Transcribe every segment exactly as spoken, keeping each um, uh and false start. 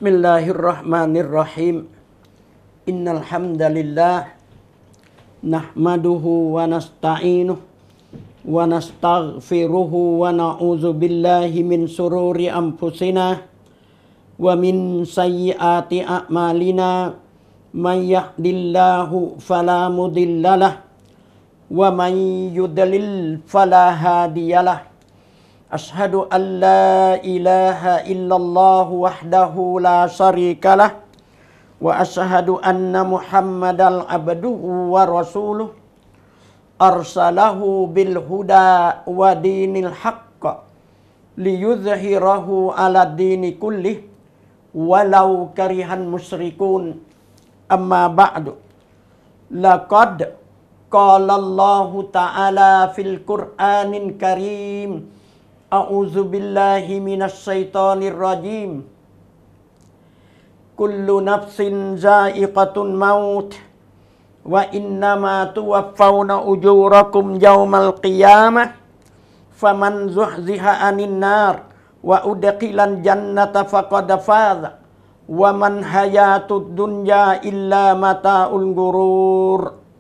Bismillahirrahmanirrahim. Innal hamdalillah nahmaduhu wa nasta'inuhu wa nastaghfiruhu wa na'udzu billahi min sururi anfusina wa min sayyiati a'malina may yahdihillahu fala mudhillalah wa may yudlil fala hadiyalah. Ashhadu an la ilaha illallah wahdahu la syarikalah wa ashhadu anna Muhammadan abduhu wa rasuluh arsalahu bil huda wa dinil haqq liyudhhirahu ala dini kullih walau karihan musyrikun. Amma ba'du. Laqad qala Allahu ta'ala fil Qur'anil Karim. A'udzu billahi minasy syaithanir rajim. Kullu nafsin za'iqatun maut wa innama tuwaffawna ujurakum yaumal qiyamah faman zuhziha 'anil nar wa udkhilal jannata faqad faza wa man hayatud dunya illa mata'ul ghurur.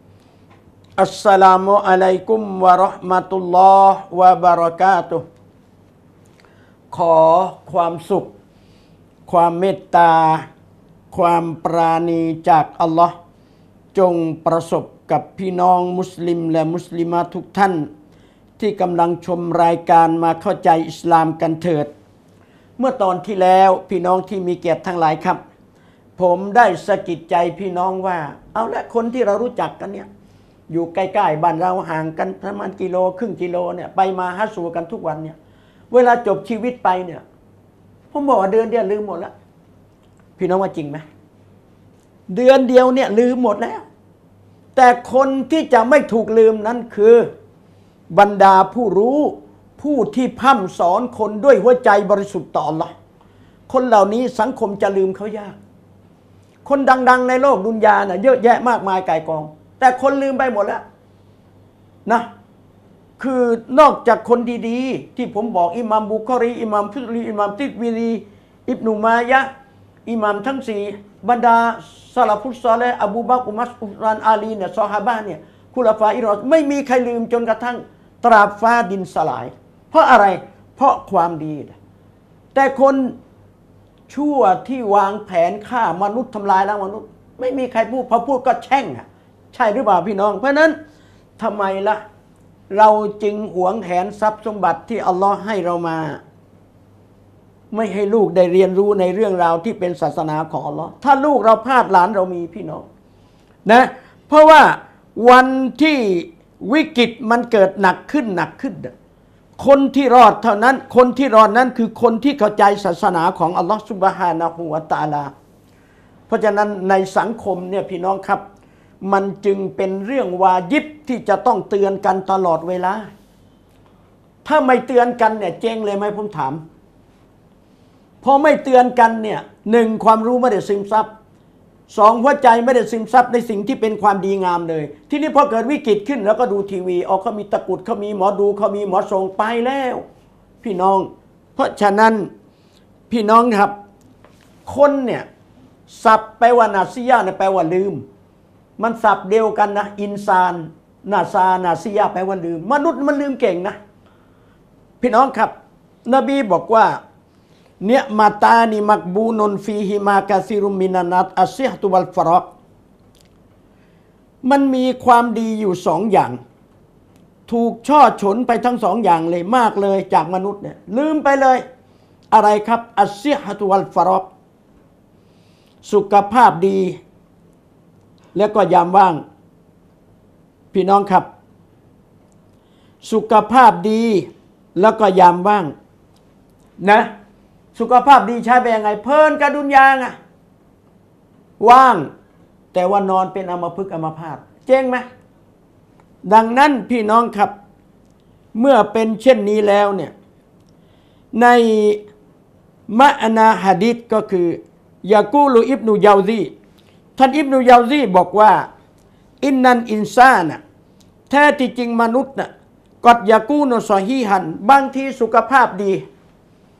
Assalamu alaikum warahmatullahi wabarakatuh.ขอความสุขความเมตตาความปราณีจากอัลลอฮ์จงประสบกับพี่น้องมุสลิมและมุสลิมะทุกท่านที่กำลังชมรายการมาเข้าใจอิสลามกันเถิดเมื่อตอนที่แล้วพี่น้องที่มีเกียรติทั้งหลายครับผมได้สะกิดใจพี่น้องว่าเอาละคนที่เรารู้จักกันเนี่ยอยู่ใกล้ๆบ้านเราห่างกันประมาณกิโลครึ่งกิโลเนี่ยไปมาหาสู่กันทุกวันเนี่ยเวลาจบชีวิตไปเนี่ยผมบอกว่าเดือนเดียวลืมหมดแล้วพี่น้องว่าจริงไหมเดือนเดียวเนี่ยลืมหมดแล้วแต่คนที่จะไม่ถูกลืมนั้นคือบรรดาผู้รู้ผู้ที่พร่ำสอนคนด้วยหัวใจบริสุทธิ์ต่ออัลเลาะห์คนเหล่านี้สังคมจะลืมเขายากคนดังๆในโลกดุนยาน่ะเยอะแยะมากมายก่ายกองแต่คนลืมไปหมดแล้วนะคือนอกจากคนดีๆที่ผมบอกอิหม่ามบุคอรีอิหม่ามฟุตรีอิหม่ามติรมิซีอิบนุมายะห์อิหม่ามทั้งสี่บรรดาซะลาฟุสซอลิห์อบูบักรอุมัรอุสมานอาลีเนี่ยซอฮาบะห์เนี่ยคุลาฟาอิรอชไม่มีใครลืมจนกระทั่งตราบฟ้าดินสลายเพราะอะไรเพราะความดีแต่คนชั่วที่วางแผนฆ่ามนุษย์ทำลายล้างมนุษย์ไม่มีใครพูดพอพูดก็แช่งอ่ะใช่หรือเปล่าพี่น้องเพราะนั้นทำไมล่ะเราจึงหวงแหนทรัพย์สมบัติที่อัลลอฮ์ให้เรามาไม่ให้ลูกได้เรียนรู้ในเรื่องราวที่เป็นศาสนาของอัลลอฮ์ถ้าลูกเราพลาดหลานเรามีพี่น้องนะเพราะว่าวันที่วิกฤตมันเกิดหนักขึ้นหนักขึ้นคนที่รอดเท่านั้นคนที่รอดนั้นคือคนที่เข้าใจศาสนาของอัลลอฮ์ซุบฮานะฮูวะตะอาลาเพราะฉะนั้นในสังคมเนี่ยพี่น้องครับมันจึงเป็นเรื่องวาญิบที่จะต้องเตือนกันตลอดเวลาถ้าไม่เตือนกันเนี่ยเจ๊งเลยไหมผมถามพอไม่เตือนกันเนี่ยหนึ่งความรู้ไม่ได้ซึมซับสองหัวใจไม่ได้ซึมซับในสิ่งที่เป็นความดีงามเลยที่นี่พอเกิดวิกฤตขึ้นแล้วก็ดูทีวีออกเขามีตะกุดเขามีหมอดูเขามีหมอทรงไปแล้วพี่น้องเพราะฉะนั้นพี่น้องครับคนเนี่ยศัพท์แปลว่านาซียะเนี่ยแปลว่าลืมมันศัพท์เดียวกันนะอินซานนาซานาซียะแปลว่าลืมมนุษย์มันลืมเก่งนะพี่น้องครับนบีบอกว่าเนียมาตานิมักบูนุนฟีฮิมากาซิรุมินานัตอัสซิฮตุวัลฟารอกมันมีความดีอยู่สองอย่างถูกช่อฉนไปทั้งสองอย่างเลยมากเลยจากมนุษย์เนี่ยลืมไปเลยอะไรครับอัสซิฮตุวัลฟารอกสุขภาพดีแล้วก็ยามว่างพี่น้องครับสุขภาพดีแล้วก็ยามว่างนะสุขภาพดีใช้ไปยังไงเพลินกับดุนยาไงว่างแต่ว่านอนเป็นอัมพฤกษ์อัมพาตเจ๊งไหมดังนั้นพี่น้องครับเมื่อเป็นเช่นนี้แล้วเนี่ยในมะอานาหะดีษก็คือยากูลุอิบนุยาซีท่านอิบนุยาซีบอกว่าอินนันอินซานะแท้ที่จริงมนุษย์น่ะกอดยากูนซอฮีฮันบางทีสุขภาพดี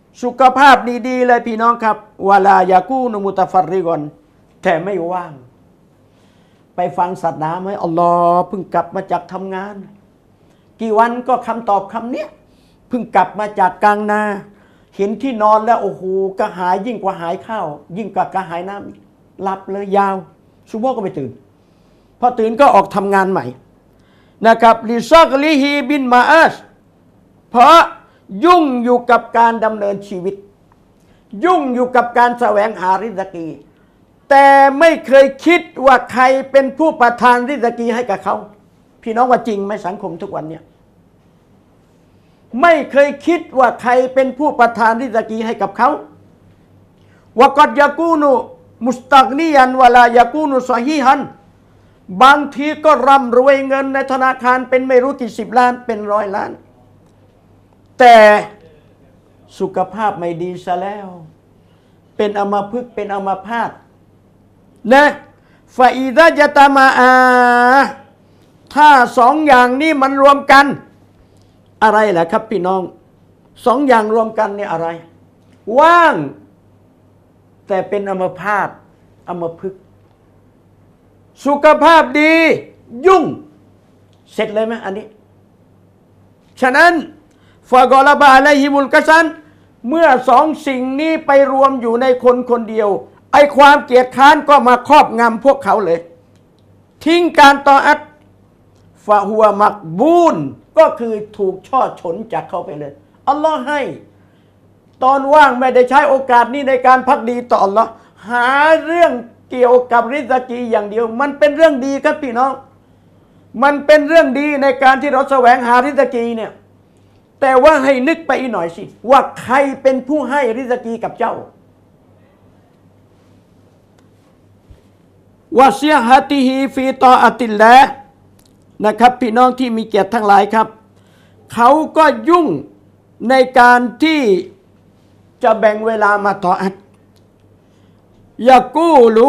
สุขภาพดีๆเลยพี่น้องครับวะลายากูนุมุตฟัรริกอนแต่ไม่ว่างไปฟังศาสนาไหมอัลลอฮ์เพิ่งกลับมาจากทำงานกี่วันก็คำตอบคำเนี้ยเพิ่งกลับมาจากกลางนาเห็นที่นอนแล้วโอ้โหกระหายยิ่งกว่าหายข้าวยิ่งกว่ากระหายน้ำหลับเลยยาวซุบโบก็ไม่ตื่นพอตื่นก็ออกทำงานใหม่นะครับลิซอกลิฮีบินมาอัสเพราะยุ่งอยู่กับการดำเนินชีวิตยุ่งอยู่กับการแสวงหาริสกีแต่ไม่เคยคิดว่าใครเป็นผู้ประทานริสกีให้กับเขาพี่น้องว่าจริงไหมสังคมทุกวันเนี่ยไม่เคยคิดว่าใครเป็นผู้ประทานริสกีให้กับเขาวะกัดยากูนุมุสตักนียันวะลายากูนุซอฮีฮันบางทีก็ร่ำรวยเงินในธนาคารเป็นไม่รู้กี่สิบล้านเป็นร้อยล้านแต่สุขภาพไม่ดีซะแล้วเป็นอัมพฤกษ์เป็นอัมพาตนะฟาอิดะยะตามาอาถ้าสองอย่างนี้มันรวมกันอะไรล่ะครับพี่น้องสองอย่างรวมกันเนี่ยอะไรว่างแต่เป็นอัมพาตอัมพฤกษ์สุขภาพดียุ่งเสร็จเลยไหมอันนี้ฉะนั้นฟากอลาบาอะลัยฮิมุลกัซันเมื่อสองสิ่งนี้ไปรวมอยู่ในคนคนเดียวไอความเกียจค้านก็มาครอบงำพวกเขาเลยทิ้งการตออัตฟาฮัวมักบูนก็คือถูกช่อฉนจากเขาไปเลยอัลลอฮ์ให้ตอนว่างไม่ได้ใช้โอกาสนี้ในการพักดีต่ออัลลอฮ์หาเรื่องเกี่ยวกับริสกีอย่างเดียวมันเป็นเรื่องดีครับพี่น้องมันเป็นเรื่องดีในการที่เราแสวงหาริสกีเนี่ยแต่ว่าให้นึกไปอีกหน่อยสิว่าใครเป็นผู้ให้ริสกีกับเจ้าวะเซียฮะติฮีฟีตออะติลละนะครับพี่น้องที่มีเกียรติทั้งหลายครับเขาก็ยุ่งในการที่จะแบ่งเวลามาตออัตยากูลุ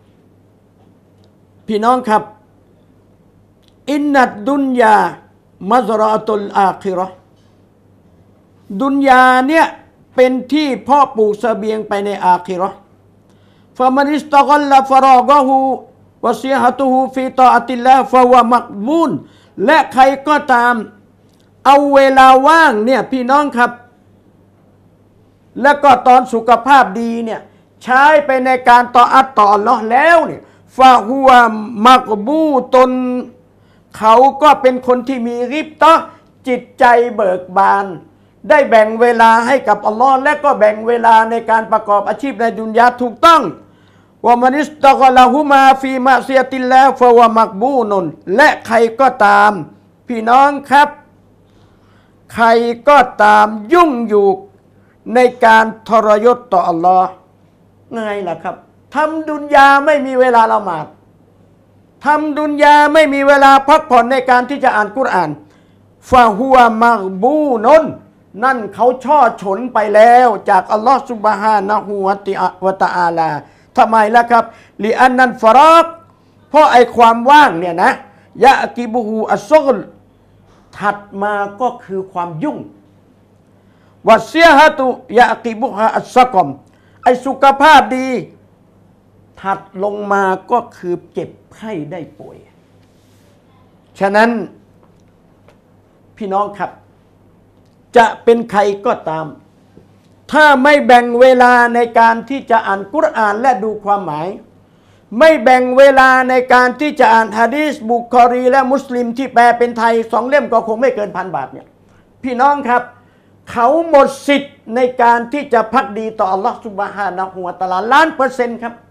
พี่น้องครับอินนัดดุนยามัซรอตุลอาคิเราะห์ดุนยาเนี่ยเป็นที่เพาะปลูกเสบียงไปในอาคิเราะห์ฟะมันอิสตะกัลลฟะรอกะฮูวะซิฮะตุฮูฟีตออะติลลาฮ์ฟะวะมักบูนและใครก็ตามเอาเวลาว่างเนี่ยพี่น้องครับแล้วก็ตอนสุขภาพดีเนี่ยใช้ไปในการต่ออัตต่ออัลเลาะห์แล้วเนี่ยฟะฮุวะมักบูตนเขาก็เป็นคนที่มีริบตะจิตใจเบิกบานได้แบ่งเวลาให้กับอัลลอฮ์และก็แบ่งเวลาในการประกอบอาชีพในดุนยาถูกต้องว่ามันิสตะกะละฮุมาฟีมะซิยะติลลาฮ์ฟะวะมักบูนุนและใครก็ตามพี่น้องครับใครก็ตามยุ่งอยู่ในการทรยศต่ออัลลอฮ์ไงล่ะครับทำดุนยาไม่มีเวลาละหมาดทำดุนยาไม่มีเวลาพักผ่อนในการที่จะอ่านกุรอานฟะฮุวะมักบูนุนนั่นเขาช่อฉนไปแล้วจากอัลลอฮ์ซุบฮานะฮูวะตะอาลาทำไมล่ะครับลิอันนันฟารอกเพราะไอความว่างเนี่ยนะยะกิบุฮูอัสซุลถัดมาก็คือความยุ่งวัสเซียฮะตุยะกิบุฮาอัสซะกอมไอสุขภาพดีถัดลงมาก็คือเจ็บไข้ได้ป่วยฉะนั้นพี่น้องครับจะเป็นใครก็ตามถ้าไม่แบ่งเวลาในการที่จะอ่านกุรอานและดูความหมายไม่แบ่งเวลาในการที่จะอ่านหะดีษบุคอรีและมุสลิมที่แปลเป็นไทยสองเล่มก็คงไม่เกินพันบาทเนี่ยพี่น้องครับเขาหมดสิทธิ์ในการที่จะพักดีต่ออัลลอฮฺซุบฮานะฮูวะตะอาลาล้านเปอร์เซ็นต์ครับ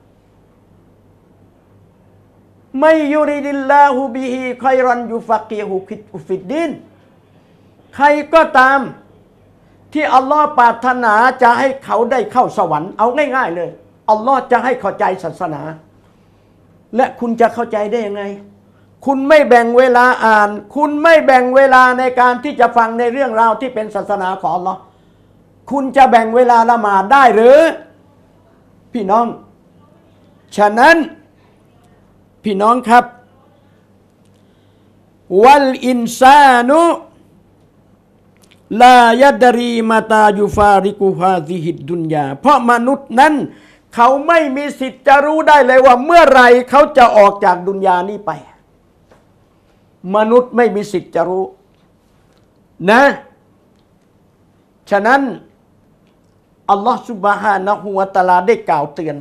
ไม่ยุริดิลลาฮูบิฮิคอยรันยุฟักีฮุฟิดดินใครก็ตามที่อัลลอฮ์ปรารถนาจะให้เขาได้เข้าสวรรค์เอาง่ายๆเลยอัลลอฮ์จะให้เข้าใจศาสนาและคุณจะเข้าใจได้ยังไงคุณไม่แบ่งเวลาอ่านคุณไม่แบ่งเวลาในการที่จะฟังในเรื่องราวที่เป็นศาสนาของอัลลอฮ์คุณจะแบ่งเวลาละหมาดได้หรือพี่น้องฉะนั้นพี่น้องครับวัลอินซานุลายดรีมาตายูฟาริกุฮาซิฮิดดุนยาเพราะมนุษย์นั้นเขาไม่มีสิทธิ์จะรู้ได้เลยว่าเมื่อไรเขาจะออกจากดุนยานี้ไปมนุษย์ไม่มีสิทธิ์จะรู้นะฉะนั้นอัลลอฮฺซุบฮานะฮูวะตะอาลาได้กล่าวเตือน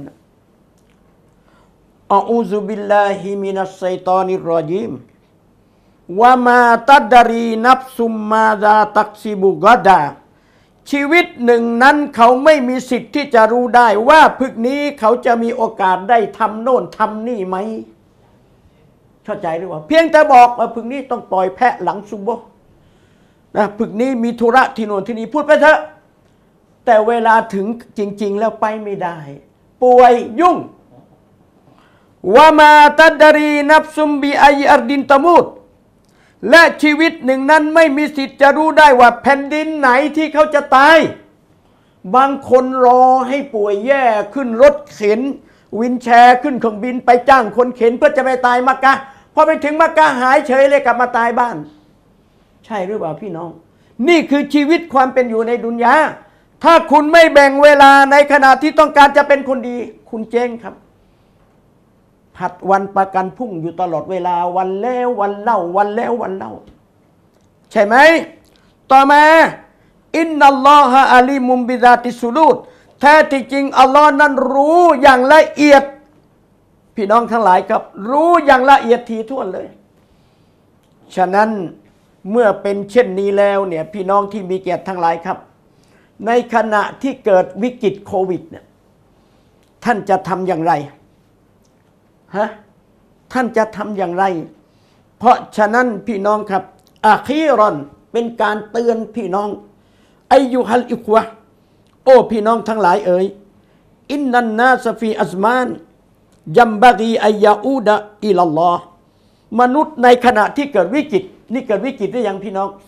อะอูซุบิลลาฮิมินัสชัยฏอนิรรอญีมวะมาตัดรีนับซุมมาดาตักซิบุกอดาชีวิตหนึ่งนั้นเขาไม่มีสิทธิ์ที่จะรู้ได้ว่าพรุ่งนี้เขาจะมีโอกาสได้ทำโน่นทำนี่ไหมเข้าใจหรือเปล่าเพียงแต่บอกว่าพรุ่งนี้ต้องปล่อยแพะหลังซุบโบนะพรุ่งนี้มีธุระที่โน่นที่นี่พูดไปเถอะแต่เวลาถึงจริงๆแล้วไปไม่ได้ป่วยยุ่งวะมาตัดรีนับซุมบิอัยอัรดินตะมูดและชีวิตหนึ่งนั้นไม่มีสิทธิ์จะรู้ได้ว่าแผ่นดินไหนที่เขาจะตายบางคนรอให้ป่วยแย่ขึ้นรถเข็นวินแชร์ขึ้นเครื่องบินไปจ้างคนเข็นเพื่อจะไปตายมักกะพอไปถึงมักกะหายเฉยเลยกลับมาตายบ้านใช่หรือเปล่าพี่น้องนี่คือชีวิตความเป็นอยู่ในดุนยาถ้าคุณไม่แบ่งเวลาในขณะที่ต้องการจะเป็นคนดีคุณเจ๊งครับผัดวันประกันพรุ่งอยู่ตลอดเวลาวันแล้ววันเล่าวันแล้ววันเล่าใช่ไหมต่อมาอินนัลลอฮะอาลีมุมบิซาติสุลูดแท้ที่จริงอัลลอฮ์นั้นรู้อย่างละเอียดพี่น้องทั้งหลายครับรู้อย่างละเอียดถี่ถ้วนเลยฉะนั้นเมื่อเป็นเช่นนี้แล้วเนี่ยพี่น้องที่มีเกียรติทั้งหลายครับในขณะที่เกิดวิกฤตโควิดเนี่ยท่านจะทำอย่างไรฮะท่านจะทำอย่างไรเพราะฉะนั้นพี่น้องครับอาคีรอนเป็นการเตือนพี่น้องอายุฮัลอิควะโอ้พี่น้องทั้งหลายเอ๋ยอินนันนาสฟีอัซมานยัมบะกีอัยยาอูดะอิลลอฮ์มนุษย์ในขณะที่เกิดวิกฤตนี่เกิดวิกฤตหรือยังพี่น้อง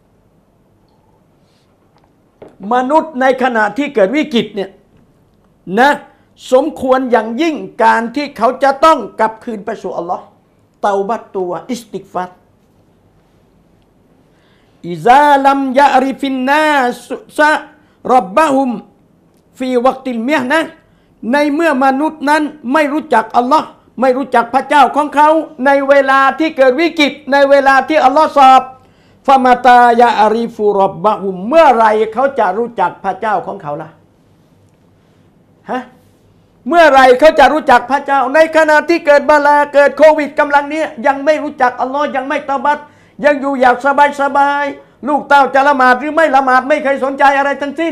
มนุษย์ในขณะที่เกิดวิกฤตเนี่ยนะสมควรอย่างยิ่งการที่เขาจะต้องกลับคืนไปสู่อัลลอฮ์เตาบัตตัวอิสติกฟัรอิซาลัมยะริฟินนาซะรับบะฮุมฟีวักติลเมียนะในเมื่อมนุษย์นั้นไม่รู้จักอัลลอฮ์ไม่รู้จักพระเจ้าของเขาในเวลาที่เกิดวิกฤตในเวลาที่อัลลอฮ์สอบฟามาตายะอาริฟูรับบะฮุมเมื่อไรเขาจะรู้จักพระเจ้าของเขาล่ะฮะเมื่อไรเขาจะรู้จักพระเจ้าในขณะที่เกิดบาลาเกิดโควิดกำลังนี้ยังไม่รู้จักอัลลอฮ์ยังไม่ตะบัดยังอยู่อย่างสบายสบายลูกเต้าจะละหมาดหรือไม่ละหมาดไม่เคยสนใจอะไรทั้งสิ้น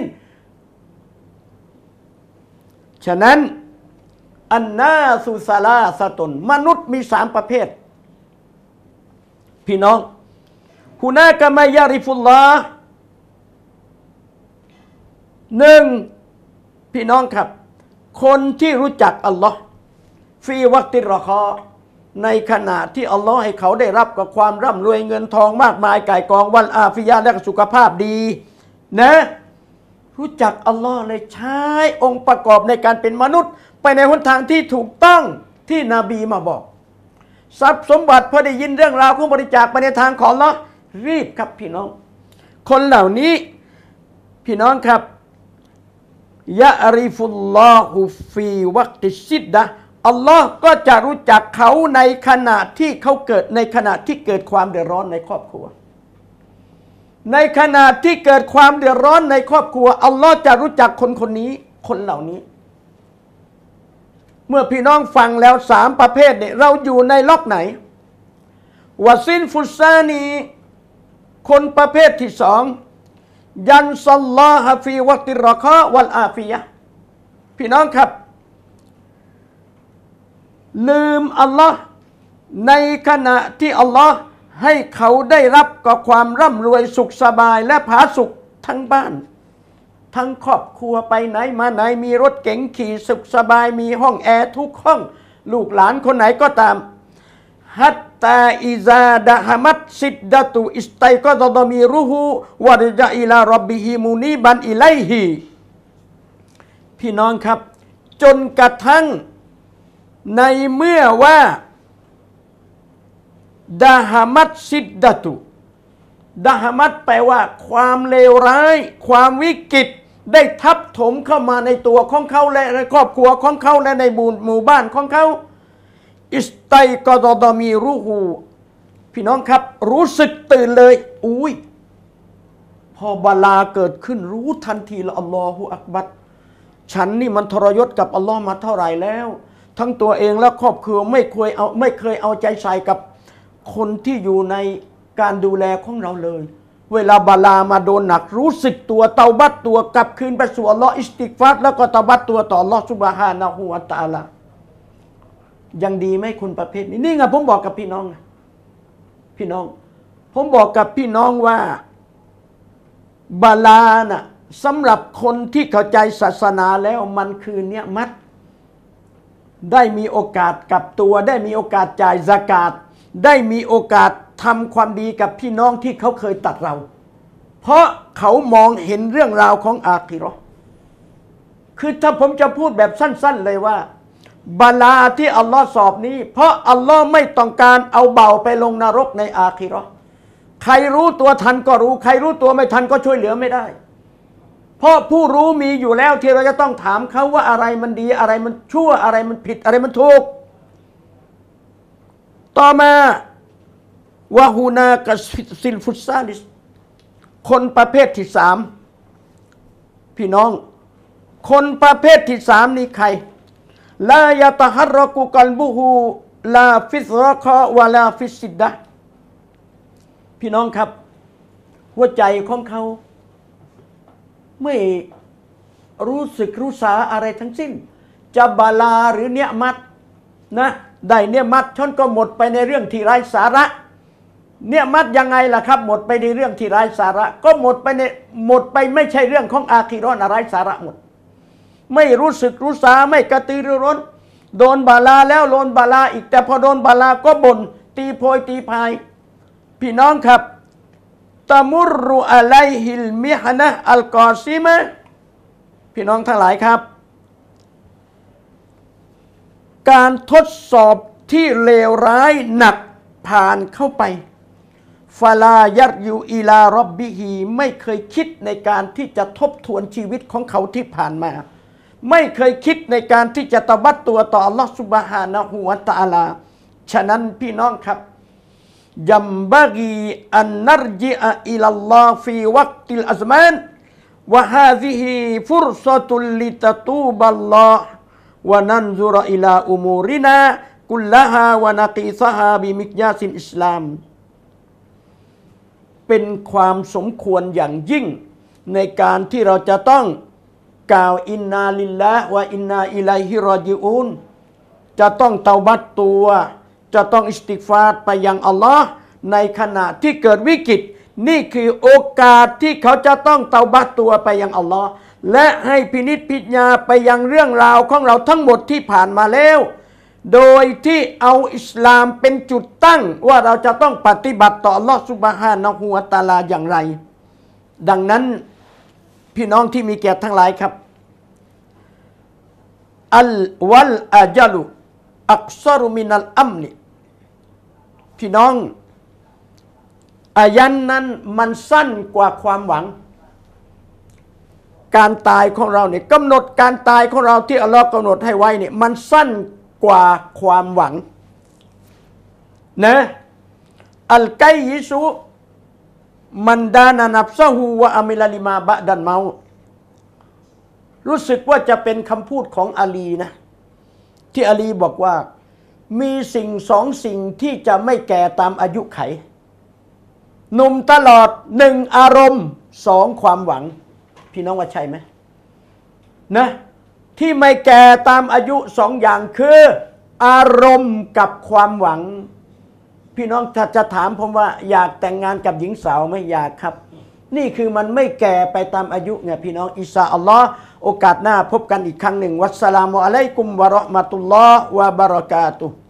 ฉะนั้นอันนาสุซาลาสตุนมนุษย์มีสามประเภทพี่น้องฮุนากะมายาริฟุลลอฮ์หนึ่งพี่น้องครับคนที่รู้จักอัลลอฮ์ฟีวักติรอคอในขณะที่อัลลอฮ์ให้เขาได้รับกับความร่ำรวยเงินทองมากมายก่ายกองวันอาฟิยะและสุขภาพดีนะรู้จักอัลลอฮ์เลยใช้องค์ประกอบในการเป็นมนุษย์ไปในหนทางที่ถูกต้องที่นบีมาบอกทรัพย์สมบัติพอได้ยินเรื่องราวของบริจาคไปในทางของอัลลอฮ์รีบครับพี่น้องคนเหล่านี้พี่น้องครับยะริฟุลลอฮุฟีวักติซิดดะอัลลอฮ์ก็จะรู้จักเขาในขณะที่เขาเกิดในขณะที่เกิดความเดือดร้อนในครอบครัวในขณะที่เกิดความเดือดร้อนในครอบครัวอัลลอฮ์จะรู้จักคนคนนี้คนเหล่านี้เมื่อพี่น้องฟังแล้วสามประเภทเนี่ยเราอยู่ในล็อกไหนวะซินฟุซานีคนประเภทที่สองยันซัลลอฮะฟีวัติรอคอวัลอาฟิยะพี่น้องครับลืมอัลลอฮ์ในขณะที่อัลลอฮ์ให้เขาได้รับกับความร่ำรวยสุขสบายและผาสุขทั้งบ้านทั้งครอบครัวไปไหนมาไหนมีรถเก๋งขี่สุขสบายมีห้องแอร์ทุกห้องลูกหลานคนไหนก็ตามฮัตตาอิซาดะฮามัดซิดดะตุอิสตัยกอดะมีรุฮูวะรจะอิลาร็อบบิฮิมูนีบันอิไลฮิพี่น้องครับจนกระทั่งในเมื่อว่าดะฮามัดซิดดะตุดะฮมัตแปลว่าความเลวร้ายความวิกฤตได้ทับถมเข้ามาในตัวของเขาและในครอบครัวของเขาและในหมู่บ้านของเขาอิสไตกอดอมีรูหูพี่น้องครับรู้สึกตื่นเลยอุ้ยพอบาลาเกิดขึ้นรู้ทันทีละอัลลอฮฺอักบัรฉันนี่มันทรยศกับอัลลอฮ์มาเท่าไหร่แล้วทั้งตัวเองและครอบครัวไม่เคยเอาไม่เคยเอาใจใส่กับคนที่อยู่ในการดูแลของเราเลยเวลาบาลามาโดนหนักรู้สึกตัวเตาบัตตัวกลับคืนไปสู่อัลลอฮ์อิสติกฟาร์แล้วก็เตาบัตตัวต่ออัลลอฮ์ซุบฮานะฮูวะตะอาลายังดีไหมคนประเภทนี้นี่ไงผมบอกกับพี่น้องพี่น้องผมบอกกับพี่น้องว่าบาลาน่ะสำหรับคนที่เข้าใจศาสนาแล้วมันคือเนี้ยมัดได้มีโอกาสกับตัวได้มีโอกาสจ่ายซะกาตได้มีโอกาสทำความดีกับพี่น้องที่เขาเคยตัดเราเพราะเขามองเห็นเรื่องราวของอาคิเราะห์คือถ้าผมจะพูดแบบสั้นๆเลยว่าบาลาที่อัลลอฮ์สอบนี้เพราะอัลลอฮ์ไม่ต้องการเอาเบาไปลงนรกในอาคิเราะห์ใครรู้ตัวทันก็รู้ใครรู้ตัวไม่ทันก็ช่วยเหลือไม่ได้เพราะผู้รู้มีอยู่แล้วที่เราจะต้องถามเขาว่าอะไรมันดีอะไรมันชั่วอะไรมันผิดอะไรมันถูกต่อมาวะฮูนากัซิลฟุตซาลิสคนประเภทที่สามพี่น้องคนประเภทที่สามนี่ใครลายะตะฮัรรกุกัลบุฮูลาฟิสรกะวะลาฟิสซิดดะพี่น้องครับหัวใจของเขาไม่รู้สึกรู้สาอะไรทั้งสิ้นจะบาลาหรือเนียมัตนะได้เนียมัตชนก็หมดไปในเรื่องที่ไร้สาระเนียมัตยังไงล่ะครับหมดไปในเรื่องที่ไร้สาระก็หมดไปในหมดไปไม่ใช่เรื่องของอาคิเราะห์นะไร้สาระหมดไม่รู้สึกรู้สาไม่กระตือรือร้นโดนบาลาแล้วโดนบาลาอีกแต่พอโดนบาลาก็บ่นตีโพยตีพายพี่น้องครับตะมุรุอะลัยฮิลมิฮะนะอัลกอซิมะพี่น้องทั้งหลายครับการทดสอบที่เลวร้ายหนักผ่านเข้าไปฟาลายัรยูอิลารอบบิฮีไม่เคยคิดในการที่จะทบทวนชีวิตของเขาที่ผ่านมาไม่เคยคิดในการที่จะตะบัดตัวต่ออัลลอฮฺซุบฮานะฮูวะตะอาลาฉะนั้นพี่น้องครับยัมบะกีอันนัรจิอะอิลัลลอฮฟีวักติลอัซมานวะฮาซิฮิฟุรซะตุลลิตะตูบัลลอฮวะนันซุรอิลาอุมูรินากุลละฮาวะนะกีซะฮาบิมิกยาซินอิสลามเป็นความสมควรอย่างยิ่งในการที่เราจะต้องกล่าวอินนาลิลลาฮ์วะอินนาอิลัยฮิรอญิอูนจะต้องเตาบัตตัวจะต้องอิสติฆฟารไปยังอัลลอฮ์ในขณะที่เกิดวิกฤตนี่คือโอกาสที่เขาจะต้องเตาบัตตัวไปยังอัลลอฮ์และให้พินิจพิจารณาไปยังเรื่องราวของเราทั้งหมดที่ผ่านมาแล้วโดยที่เอาอิสลามเป็นจุดตั้งว่าเราจะต้องปฏิบัติต่ออัลลอฮ์ซุบฮานะฮูวะตะอาลาอย่างไรดังนั้นพี่น้องที่มีเกียรติทั้งหลายครับอัลวัลอาจัลุอักษรุมินัลอัมนิพี่น้องอายันนั้นมันสั้นกว่าความหวังการตายของเราเนี่ยกำหนดการตายของเราที่อัลลอฮ์กำหนดให้ไว้เนี่ยมันสั้นกว่าความหวังนะอัลไกยิซุมันดานานับซะฮูวะอามิลลิมาบะดันเมารู้สึกว่าจะเป็นคำพูดของอาลีนะที่อาลีบอกว่ามีสิ่งสองสิ่งที่จะไม่แก่ตามอายุไขหนุ่มตลอดหนึ่งอารมณ์สองความหวังพี่น้องว่าใช่ไหมนะที่ไม่แก่ตามอายุสองอย่างคืออารมณ์กับความหวังพี่น้องถ้าจะถามผมว่าอยากแต่งงานกับหญิงสาวไม่อยากครับนี่คือมันไม่แก่ไปตามอายุไงพี่น้องอินชาอัลลอฮ์โอกาสหน้าพบกันอีกครั้งหนึ่งวัสสลามุอะลัยกุมวะเราะห์มะตุลลอฮ์วะบะเราะกาตุฮ์